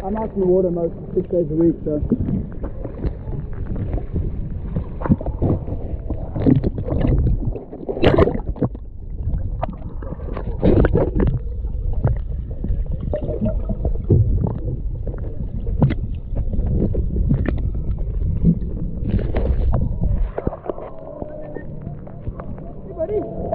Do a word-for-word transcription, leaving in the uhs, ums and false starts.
I'm out in the water most six days a week, so. Hey buddy!